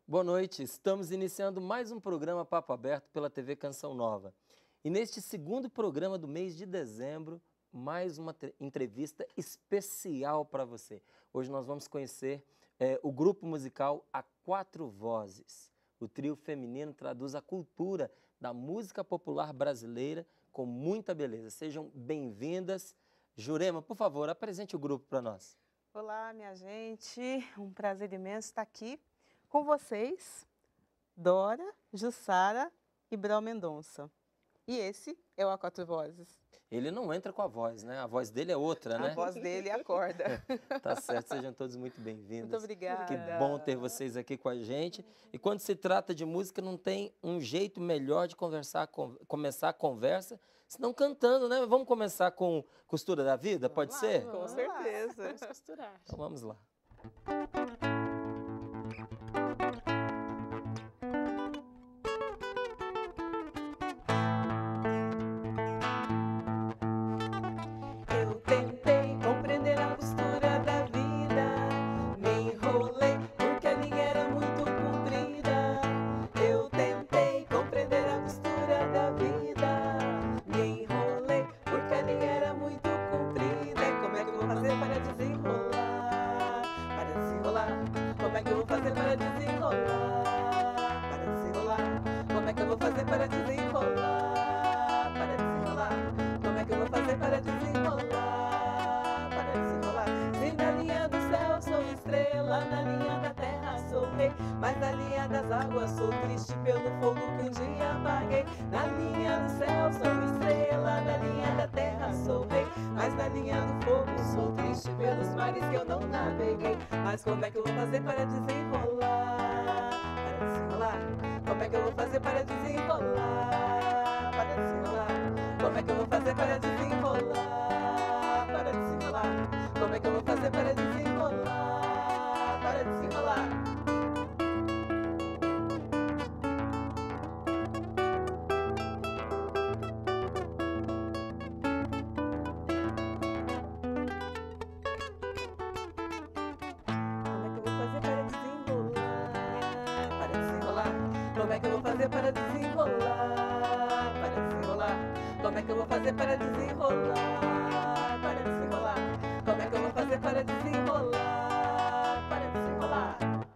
Boa noite, estamos iniciando mais um programa Papo Aberto pela TV Canção Nova. E neste segundo programa do mês de dezembro, mais uma entrevista especial para você. Hoje nós vamos conhecer o grupo musical A Quatro Vozes. O trio feminino traduz a cultura da música popular brasileira com muita beleza. Sejam bem-vindas. Jurema, por favor, apresente o grupo para nós. Olá, minha gente. Um prazer imenso estar aqui com vocês, Dora, Jussara e Brau Mendonça. E esse é o A Quatro Vozes. Ele não entra com a voz, né? A voz dele é outra, né? A voz dele acorda. Tá certo, sejam todos muito bem-vindos. Muito obrigada. Que bom ter vocês aqui com a gente. E quando se trata de música, não tem um jeito melhor de começar a conversa, senão cantando, né? Vamos começar com Costura da Vida, pode ser? Com certeza. Vamos costurar. Então vamos lá. Eu tentei compreender a costura da vida, me enrolei porque a linha era muito comprida. Eu tentei compreender a costura da vida, me enrolei porque a linha era muito comprida. Como é que eu vou fazer para desenrolar? Para desenrolar. Como é que eu vou fazer para desenrolar? Para desenrolar. Como é que eu vou fazer para desenrolar? Para desenrolar. Como é que eu vou fazer para desenrolar? Para desenrolar. Se na linha do céu sou estrela, na linha da terra sou rei, mas na linha das águas sou triste pelo fogo que um dia apaguei. Na linha do céu sou estrela, na linha da terra sou rei, mas na linha do fogo sou triste pelos mares que eu não naveguei. Mas como é que eu vou fazer para desenrolar? Para desenrolar. Como é que eu vou fazer para desenrolar? Para desenrolar. Como é que eu vou fazer para desenrolar? Para desenrolar. Como é que eu vou fazer para desenrolar? Para desenrolar. Como é que eu vou fazer para desenrolar? Para desenrolar. Como é que eu vou fazer para desenrolar? Para desenrolar. Como é que eu vou fazer para desenrolar? Para desenrolar.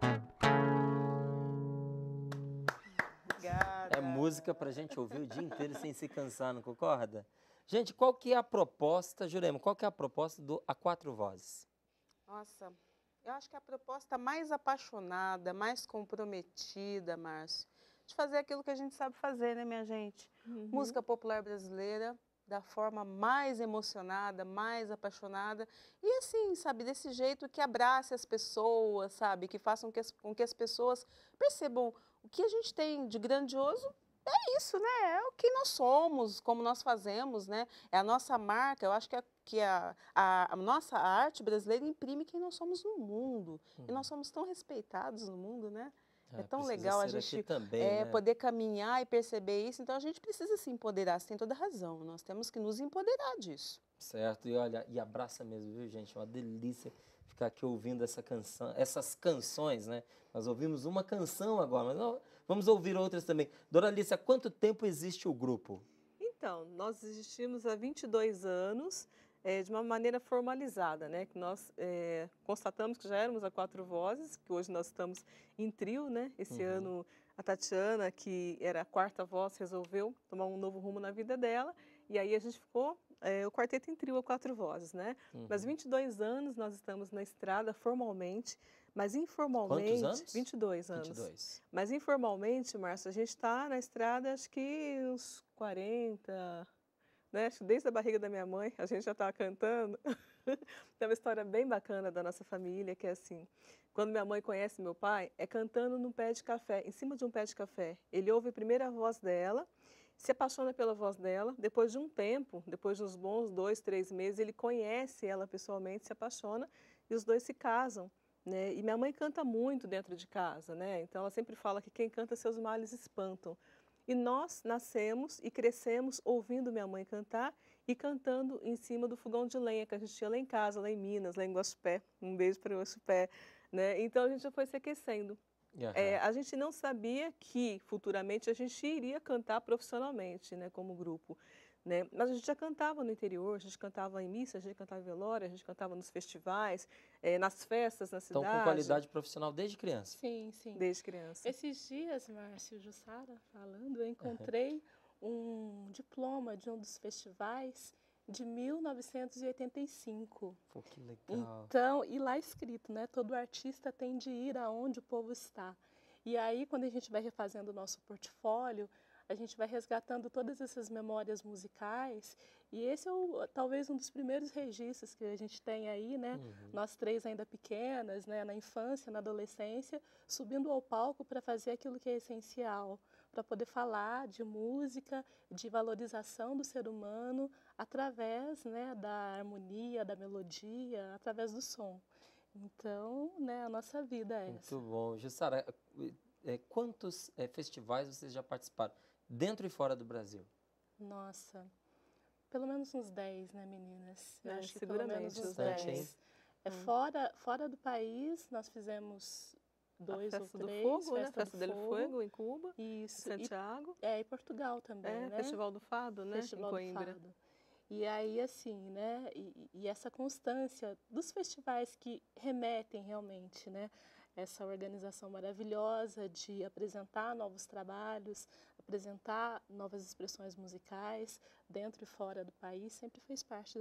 Obrigada. É música pra gente ouvir o dia inteiro sem se cansar, não concorda? Gente, qual que é a proposta, Jurema, qual que é a proposta do A Quatro Vozes? Nossa, eu acho que a proposta mais apaixonada, mais comprometida, Márcio, de fazer aquilo que a gente sabe fazer, né, minha gente? Música popular brasileira, da forma mais emocionada, mais apaixonada. E assim, sabe, desse jeito que abrace as pessoas, sabe? Que façam com que as pessoas percebam o que a gente tem de grandioso. É isso, né? É o que nós somos, como nós fazemos, né? É a nossa marca. Eu acho que a nossa arte brasileira imprime quem nós somos no mundo. E nós somos tão respeitados no mundo, né? É tão precisa legal a ser aqui gente também, né? poder caminhar e perceber isso. Então, a gente precisa se empoderar. Você tem toda razão. Nós temos que nos empoderar disso. Certo, e olha, e abraça mesmo, viu, gente? É uma delícia ficar aqui ouvindo essa canção, essas canções, né? Nós ouvimos uma canção agora, mas vamos ouvir outras também. Doralice, há quanto tempo existe o grupo? Então, nós existimos há 22 anos, de uma maneira formalizada, né? Que nós constatamos que já éramos a Quatro Vozes, que hoje nós estamos em trio, né? Esse ano a Tatiana, que era a quarta voz, resolveu tomar um novo rumo na vida dela, e aí a gente ficou o quarteto em trio, a Quatro Vozes, né? Mas 22 anos nós estamos na estrada formalmente, mas informalmente... Quantos anos? 22 anos. 22. Mas informalmente, Márcio, a gente está na estrada acho que uns 40, né? Acho que desde a barriga da minha mãe a gente já estava cantando. Tem uma história bem bacana da nossa família, que é assim, quando minha mãe conhece meu pai, é cantando num pé de café, em cima de um pé de café. Ele ouve a primeira voz dela, se apaixona pela voz dela, depois de um tempo, depois de uns bons 2, 3 meses, ele conhece ela pessoalmente, se apaixona e os dois se casam. Né? E minha mãe canta muito dentro de casa, né? Então ela sempre fala que quem canta seus males espantam. E nós nascemos e crescemos ouvindo minha mãe cantar e cantando em cima do fogão de lenha que a gente tinha lá em casa, lá em Minas, lá em Guaxupé. Um beijo para o Guaxupé, né? Então a gente já foi se aquecendo. Aham. A gente não sabia que futuramente a gente iria cantar profissionalmente, né, como grupo, né? Mas a gente já cantava no interior, a gente cantava em missa, a gente cantava em velório, a gente cantava nos festivais, nas festas na Então, com cidade, qualidade profissional desde criança. Sim, sim. desde criança. Esses dias, Márcio, Jussara falando, eu encontrei um diploma de um dos festivais de 1985. Pô, que legal. Então, e lá escrito, né? Todo artista tem de ir aonde o povo está. E aí, quando a gente vai refazendo o nosso portfólio, a gente vai resgatando todas essas memórias musicais. E esse é talvez um dos primeiros registros que a gente tem aí, né? Nós três ainda pequenas, né? Na infância, na adolescência, subindo ao palco para fazer aquilo que é essencial, para poder falar de música, de valorização do ser humano através, né, da harmonia, da melodia, através do som. Então, né, a nossa vida é essa. Muito bom. Jussara, quantos festivais vocês já participaram, dentro e fora do Brasil? Nossa, pelo menos uns 10, né, meninas? Eu É, acho que pelo menos seguramente, uns uns 10. 10. Fora do país, nós fizemos A 2 ou Festa do 3, Fogo, né? Festa Festa do del Fogo. Fuego, em Cuba, em Isso. Santiago. E Portugal também, né? Festival do Fado, né? Festival em do Coimbra. Fado. E aí, assim, né? E essa constância dos festivais que remetem realmente, né? Essa organização maravilhosa de apresentar novos trabalhos, apresentar novas expressões musicais dentro e fora do país, sempre fez parte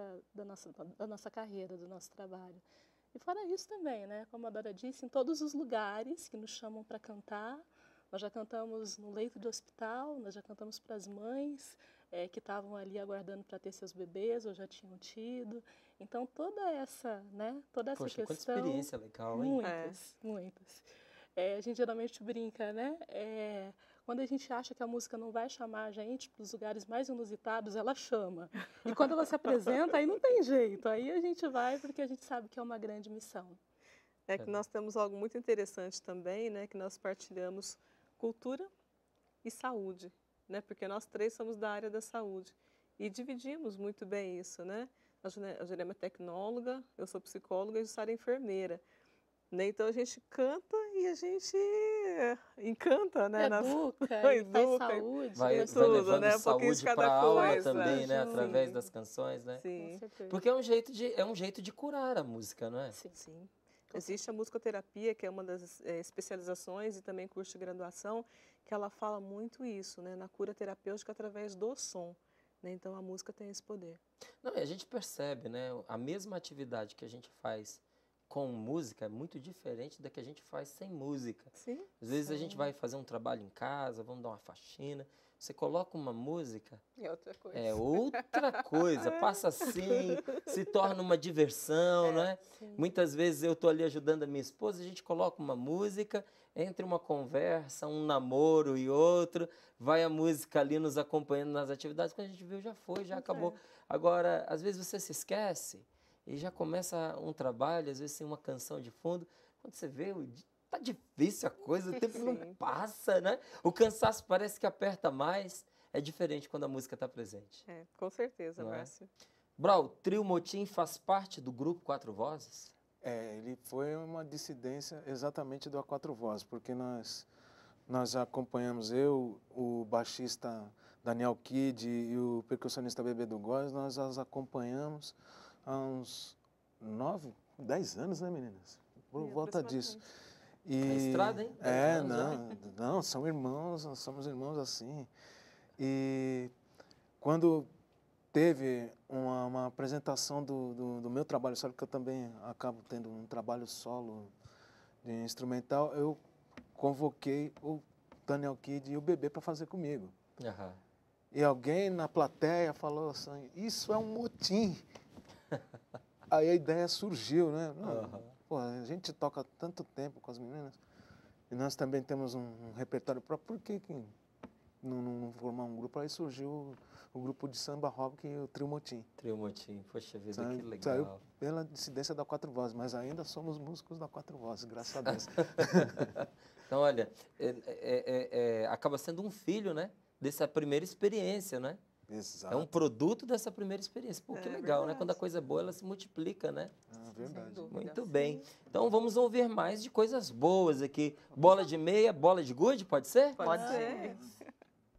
da nossa carreira, do nosso trabalho. E fora isso também, né? Como a Dora disse, em todos os lugares que nos chamam para cantar. Nós já cantamos no leito de hospital, nós já cantamos para as mães que estavam ali aguardando para ter seus bebês ou já tinham tido. Então, toda essa, né? Toda essa Poxa, quanta questão... experiência legal, hein? Muitas. A gente geralmente brinca, né? Quando a gente acha que a música não vai chamar a gente para os lugares mais inusitados, ela chama. E quando ela se apresenta, aí não tem jeito. Aí a gente vai porque a gente sabe que é uma grande missão. É que nós temos algo muito interessante também, né? Que nós partilhamos cultura e saúde, né? Porque nós três somos da área da saúde e dividimos muito bem isso, né? A Jurema é tecnóloga, eu sou psicóloga e a Jussara é enfermeira. Né? Então a gente canta e a gente encanta, né? Educa, e faz saúde. Vai tudo, levando né? Um pouquinho de saúde cada para a alma coisa. também, né? Sim. Através das canções, né? Com Sim, certeza. Porque é um jeito de curar a música, não é? Sim. sim. Existe a musicoterapia, que é uma das especializações e também curso de graduação, que ela fala muito isso, né? Na cura terapêutica através do som. Né? Então a música tem esse poder. Não, e a gente percebe, né? A mesma atividade que a gente faz com música é muito diferente da que a gente faz sem música. Sim. Às vezes a gente vai fazer um trabalho em casa, vamos dar uma faxina, você coloca uma música, É outra coisa. é outra coisa, passa assim, se torna uma diversão, né? Sim. Muitas vezes eu estou ali ajudando a minha esposa, a gente coloca uma música, entre uma conversa, um namoro e outro, vai a música ali nos acompanhando nas atividades, quando a gente viu já foi, já acabou. Agora, às vezes você se esquece e já começa um trabalho, às vezes tem uma canção de fundo, quando você vê, tá difícil a coisa, o tempo não Sim. passa, né? O cansaço parece que aperta mais, é diferente quando a música está presente. Com certeza, Não é? Márcio. Brau, o Trio Motim faz parte do grupo Quatro Vozes? Ele foi uma dissidência exatamente do A Quatro Vozes, porque nós acompanhamos, o baixista Daniel Kidd e o percussionista Bebê do Góes, nós as acompanhamos há uns 9, 10 anos, né, meninas? Por volta disso. E, Na estrada, hein? 10 anos, não, são irmãos, nós somos irmãos assim. E quando teve uma apresentação do meu trabalho solo, que eu também acabo tendo um trabalho solo de instrumental, eu convoquei o Daniel Kidd e o Bebê para fazer comigo. Aham. E alguém na plateia falou assim, isso é um motim. Aí a ideia surgiu, né? Não, pô, a gente toca tanto tempo com as meninas, e nós também temos um repertório próprio, por que não formar um grupo? Aí surgiu o grupo de samba rock e o Trio Motim. Trio Motim, poxa vida, que legal. Saiu pela dissidência da Quatro Vozes, mas ainda somos músicos da Quatro Vozes, graças a Deus. Então, olha, acaba sendo um filho, né? Dessa primeira experiência, né? Exato. É um produto dessa primeira experiência. Pô, que É legal, né? verdade. Quando a coisa é boa, ela se multiplica, né? Ah, verdade. dúvida. Muito bem. Então vamos ouvir mais de coisas boas aqui. Bola de meia, bola de gude, pode ser? Pode Pode ser. ser.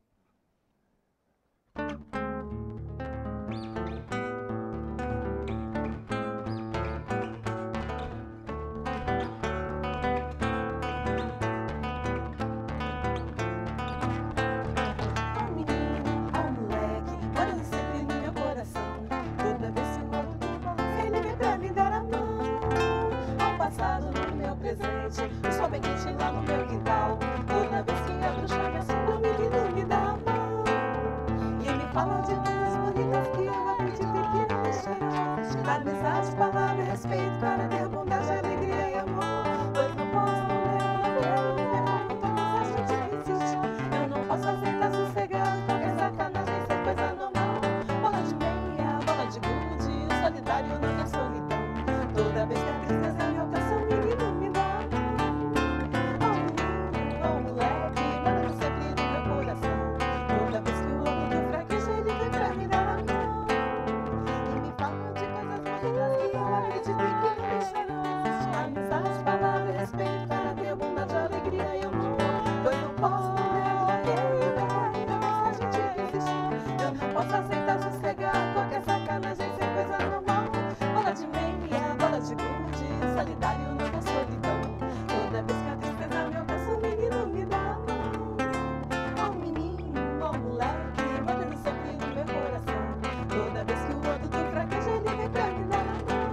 Ó menino, ó moleque, morando sempre no meu coração. Toda vez que o outro balança, ele vem pra me dar a mão. Ao passado, no meu presente, o sol bem quente lá no meu quintal. Toda vez que abro chave assim, o menino me dá a mão. E ele me fala de coisas bonitas que eu acredito que não deixarão. Da amizade, palavra e respeito, para ter bondade, alegria e amor. Pois não posso, não quero viver como todos a gente insiste. Eu não posso aceitar sossegado, qualquer sacanagem, isso é coisa normal. Bola de meia, bola de gude, o solidário não quer solidão. Toda vez que a tristeza me alcança, o menino me dá a mão. Ó menino, ó moleque, morando sempre no meu coração. Toda vez que o orgulho fraqueja, ele vem pra me dar a mão. E me fala de coisas bonitas que eu acredito e que não deixarão existir. Amizade, palavra e respeito, para ter bondade, alegria e amor. Pois não posso, não nego, querer mas a gente existe. Eu não posso aceitar sossegar, qualquer sacanagem, sem coisa normal. Bola de meia, bola de gude, solidário não quer solidão. Toda vez que a tristeza me alcança, o menino me dá a mão. Ó menino, ó moleque, morando sempre no meu coração. Toda vez que o outro fraqueja, ele vem pra me dar a mão.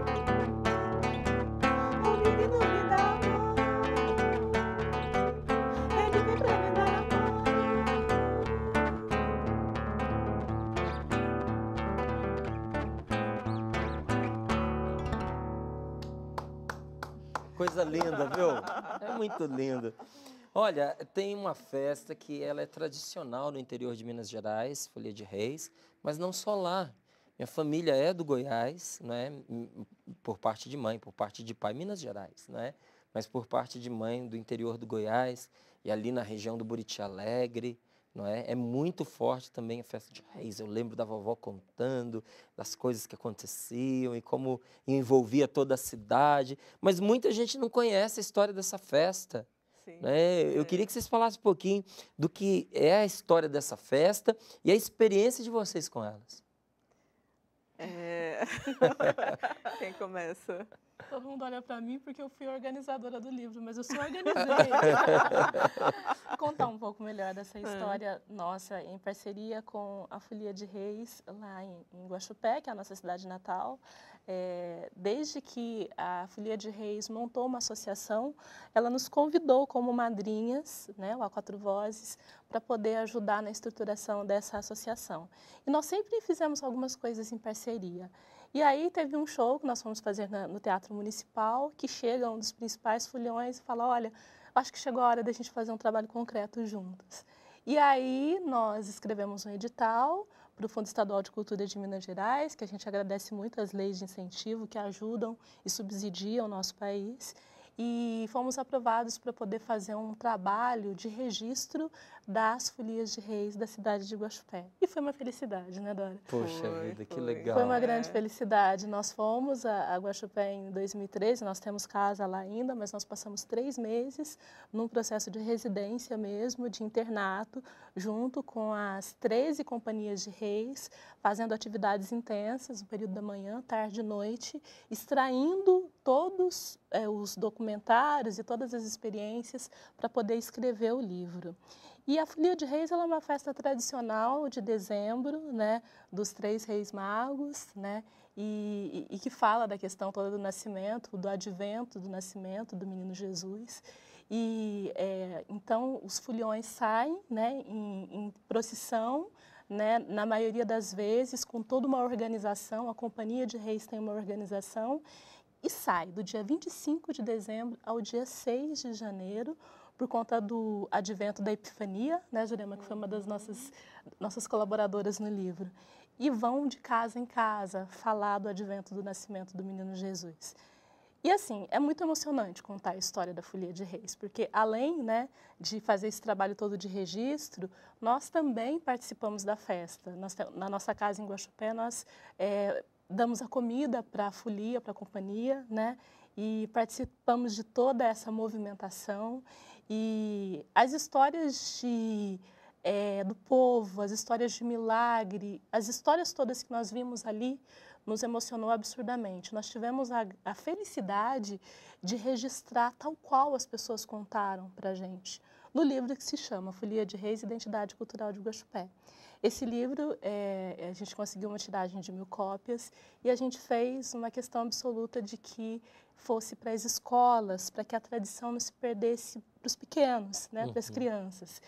O menino me dá a mão. Ele vem pra me dar a mão. Coisa linda, viu? É muito lindo. Olha, tem uma festa que ela é tradicional no interior de Minas Gerais, Folia de Reis, mas não só lá. Minha família é do Goiás, né? Por parte de mãe, por parte de pai, Minas Gerais, né? Mas por parte de mãe do interior do Goiás e ali na região do Buriti Alegre, não é? É muito forte também a festa de Reis. Eu lembro da vovó contando das coisas que aconteciam e como envolvia toda a cidade. Mas muita gente não conhece a história dessa festa. Sim. Né? Eu queria que vocês falassem um pouquinho do que é a história dessa festa e a experiência de vocês com elas. É. Quem começa? Todo mundo olha pra mim porque eu fui organizadora do livro, mas eu só organizei. Contar um pouco melhor dessa história nossa em parceria com a Folia de Reis lá em Guaxupé, que é a nossa cidade natal. Desde que a Folia de Reis montou uma associação, ela nos convidou como madrinhas, né, o A Quatro Vozes, para poder ajudar na estruturação dessa associação. E nós sempre fizemos algumas coisas em parceria. E aí teve um show que nós fomos fazer no Teatro Municipal, que chega um dos principais foliões e fala, olha, acho que chegou a hora da gente fazer um trabalho concreto juntos. E aí nós escrevemos um edital para o Fundo Estadual de Cultura de Minas Gerais, que a gente agradece muito as leis de incentivo que ajudam e subsidiam o nosso país. E fomos aprovados para poder fazer um trabalho de registro das folias de reis da cidade de Guaxupé. E foi uma felicidade, né, Dora? Poxa vida, que legal. Foi uma grande felicidade. Nós fomos a Guaxupé em 2013, nós temos casa lá ainda, mas nós passamos 3 meses num processo de residência mesmo, de internato, junto com as 13 companhias de reis, fazendo atividades intensas, no período da manhã, tarde e noite, extraindo todos os documentários e todas as experiências para poder escrever o livro. E a Folia de Reis ela é uma festa tradicional de dezembro, né, dos 3 reis magos, né, e que fala da questão toda do nascimento, do advento do nascimento do menino Jesus. E então os foliões saem, né, em procissão, né, na maioria das vezes com toda uma organização, a Companhia de Reis tem uma organização, e sai do dia 25 de dezembro ao dia 6 de janeiro, por conta do advento da Epifania, né, Jurema, que foi uma das nossas colaboradoras no livro. E vão de casa em casa falar do advento do nascimento do menino Jesus. E assim, é muito emocionante contar a história da Folia de Reis, porque além, né, de fazer esse trabalho todo de registro, nós também participamos da festa. Na nossa casa em Guaxupé, nós damos a comida para a folia, para a companhia, né, e participamos de toda essa movimentação. E as histórias do povo, as histórias de milagre, as histórias todas que nós vimos ali, nos emocionou absurdamente. Nós tivemos a felicidade de registrar tal qual as pessoas contaram para a gente, no livro que se chama Folia de Reis, Identidade Cultural de Guaxupé. Esse livro, a gente conseguiu uma tiragem de 1000 cópias e a gente fez uma questão absoluta de que fosse para as escolas, para que a tradição não se perdesse para os pequenos, né, para as crianças.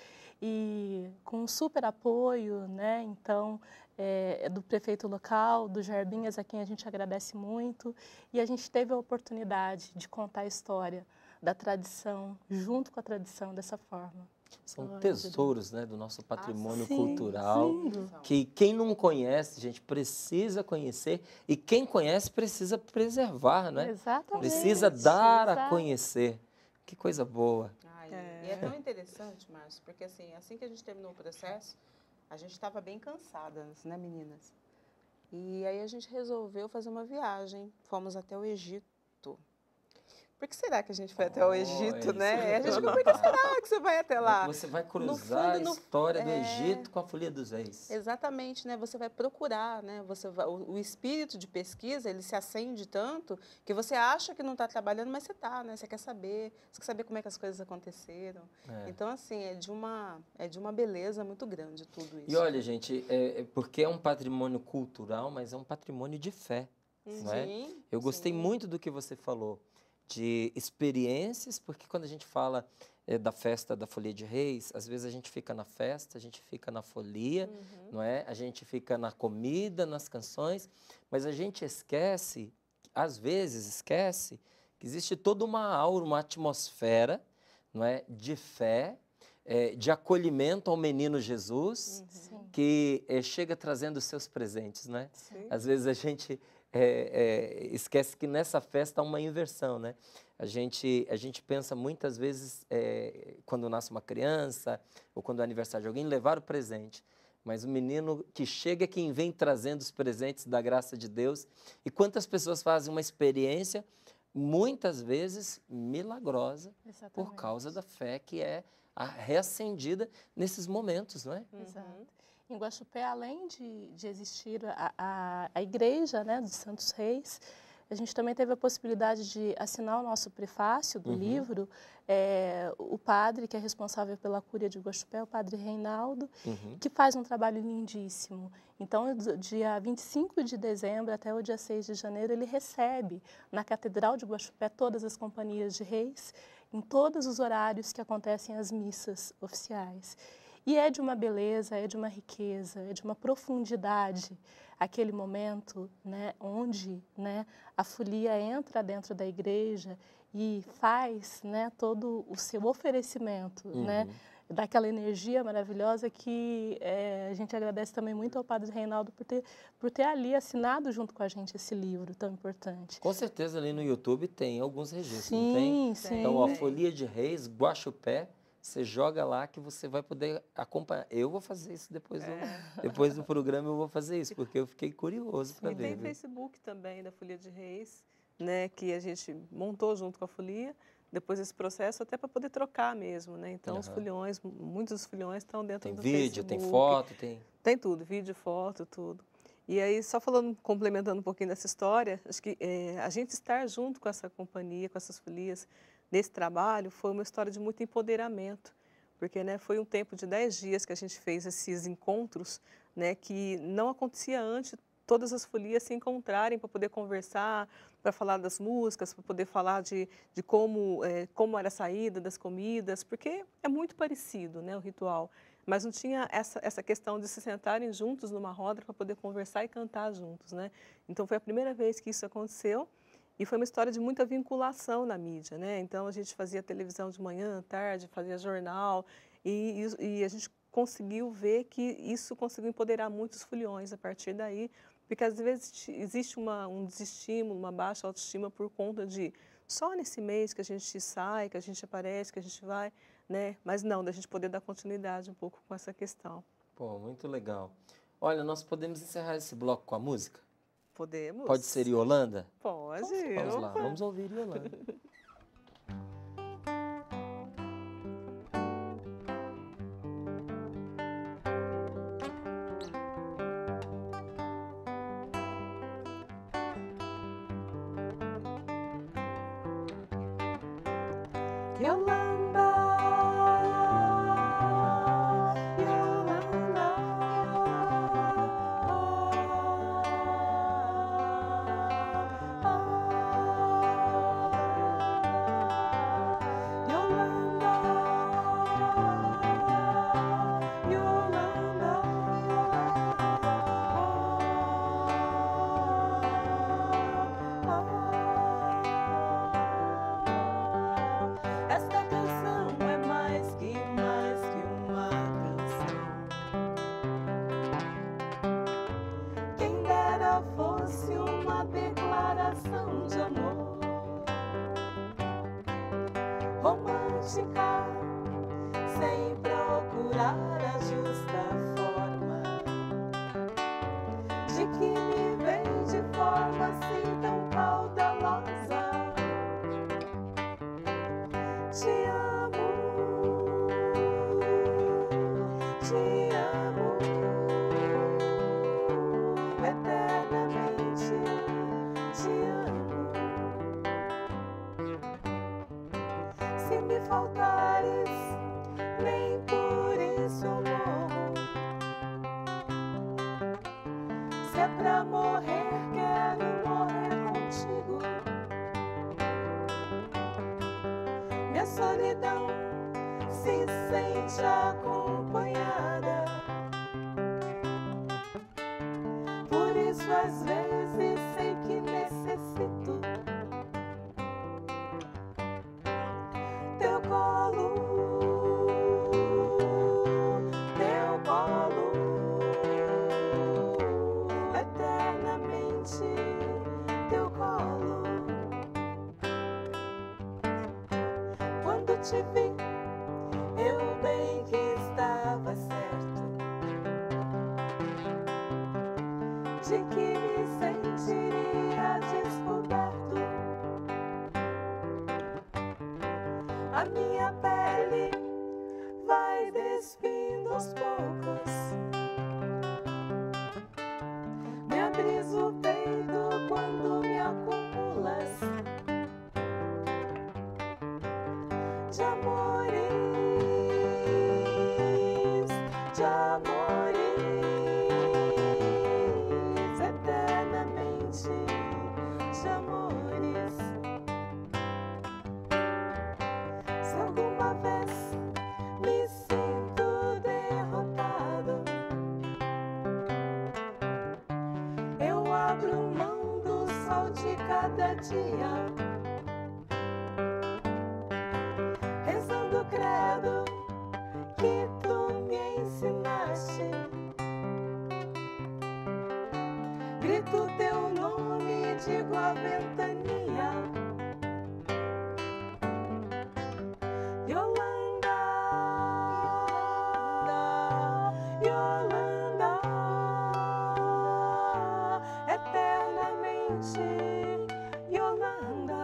E com um super apoio, né, então, do prefeito local, do Jarbinhas, a quem a gente agradece muito, e a gente teve a oportunidade de contar a história da tradição, junto com a tradição, dessa forma. São tesouros, né, do nosso patrimônio sim, cultural, lindo. que quem não conhece, gente, precisa conhecer, e quem conhece precisa preservar, né? Exatamente. Precisa dar a Exato. conhecer. Que coisa boa. Ai, E é tão interessante, Márcio, porque assim que a gente terminou o processo, a gente estava bem cansadas, né, meninas? E aí a gente resolveu fazer uma viagem. Fomos até o Egito. Por que será que a gente foi até o Egito, né? A gente ficou, por que será que você vai até lá? Você vai cruzar No fundo, a história do Egito com a Folia dos Reis. Exatamente, né? Você vai procurar, né? O espírito de pesquisa, ele se acende tanto que você acha que não está trabalhando, mas você está, né? Você quer saber como é que as coisas aconteceram. Então, assim, é de uma beleza muito grande tudo isso. E olha, gente, porque é um patrimônio cultural, mas é um patrimônio de fé, não é? Eu gostei muito do que você falou, de experiências, porque quando a gente fala da festa da Folia de Reis, às vezes a gente fica na festa, a gente fica na folia, não é? A gente fica na comida, nas canções, mas a gente esquece, às vezes esquece, que existe toda uma aura, uma atmosfera, não é? De fé, de acolhimento ao menino Jesus, que chega trazendo os seus presentes, né? Às vezes a gente esquece que nessa festa há uma inversão, né? A gente pensa muitas vezes, quando nasce uma criança, ou quando é aniversário de alguém, levar o presente. Mas o menino que chega é quem vem trazendo os presentes da graça de Deus. E quantas pessoas fazem uma experiência, muitas vezes milagrosa, por causa da fé que é reacendida nesses momentos, não é? Exato. Em Guaxupé, além de existir a igreja, né, dos Santos Reis, a gente também teve a possibilidade de assinar o nosso prefácio do livro, o padre que é responsável pela cúria de Guaxupé, o padre Reinaldo, que faz um trabalho lindíssimo. Então, do dia 25 de dezembro até o dia 6 de janeiro, ele recebe na Catedral de Guaxupé todas as companhias de reis, em todos os horários que acontecem as missas oficiais. E é de uma beleza, é de uma riqueza, é de uma profundidade aquele momento, né, onde, né, a folia entra dentro da igreja e faz, né, todo o seu oferecimento, né, daquela energia maravilhosa que a gente agradece também muito ao padre Reinaldo por ter ali assinado junto com a gente esse livro tão importante. Com certeza ali no YouTube tem alguns registros, sim, não tem? Sim, então, a Folia de Reis, Guaxupé, você joga lá que você vai poder acompanhar. Eu vou fazer isso depois do programa, eu vou fazer isso, porque eu fiquei curioso para ver. E tem Facebook também da Folia de Reis, né, que a gente montou junto com a Folia, depois desse processo, até para poder trocar mesmo, né? Então, os foliões, muitos dos foliões estão dentro do vídeo, Facebook. tem foto, tem... Tem tudo, vídeo, foto, tudo. E aí, só falando, complementando um pouquinho dessa história, acho que a gente estar junto com essa companhia, com essas folias, nesse trabalho, foi uma história de muito empoderamento, porque, né, foi um tempo de 10 dias que a gente fez esses encontros, né, que não acontecia antes, todas as folias se encontrarem para poder conversar, para falar das músicas, para poder falar de como era a saída das comidas, porque é muito parecido, né, o ritual, mas não tinha essa questão de se sentarem juntos numa roda para poder conversar e cantar juntos, né? Então, foi a primeira vez que isso aconteceu. E foi uma história de muita vinculação na mídia, né? Então, a gente fazia televisão de manhã, tarde, fazia jornal, e a gente conseguiu ver que isso conseguiu empoderar muitos foliões a partir daí, Porque às vezes existe um desestímulo, uma baixa autoestima por conta de só nesse mês que a gente sai, que a gente aparece, que a gente vai, né? Mas não, da gente poder dar continuidade um pouco com essa questão. Pô, muito legal. Olha, nós podemos encerrar esse bloco com a música? Podemos? Pode ser Yolanda? Pode. Vamos lá, Opa. vamos ouvir Yolanda. Yolanda, Yolanda, Yolanda, esta canção é mais que uma canção. Quem dera fosse uma declaração de amor romântica, sem procurar a justa forma, de que me vem de forma assim tão caudalosa. Te amo, eternamente te amo. Se me faltares, nem por isso eu morro. Se é pra morrer, quero morrer contigo. Minha solidão se sente acompanhada. Por isso às vezes sei que necessito teu colo, eternamente teu colo. Quando te vi, eu bem que estava certo de que me sentiria descoberto. A minha pele vai despindo aos poucos. Me abris o peito quando me acumulas de amores, eternamente de amores. Se alguma vez me sinto derrotado, eu abro mão do sol de cada dia, rezando o credo que tu me ensinaste. Grito teu nome e digo a ventania: Yolanda, Yolanda, eternamente Yolanda,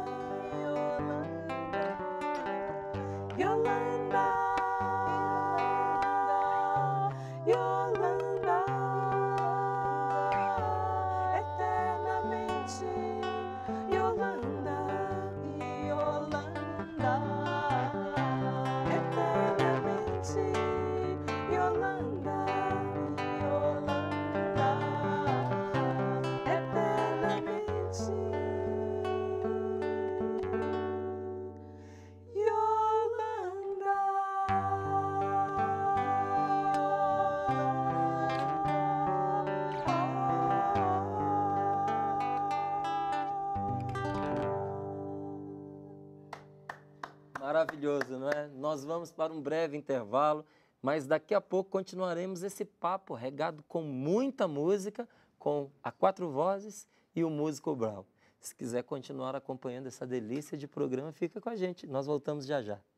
Yolanda, Yolanda, Yolanda, eternamente Yolanda, Yolanda, eternamente Yolanda, Yolanda, eternamente Maravilhoso, não é? Nós vamos para um breve intervalo, mas daqui a pouco continuaremos esse papo regado com muita música com a Quatro Vozes e o Músico Brau. Se quiser continuar acompanhando essa delícia de programa, fica com a gente. Nós voltamos já já.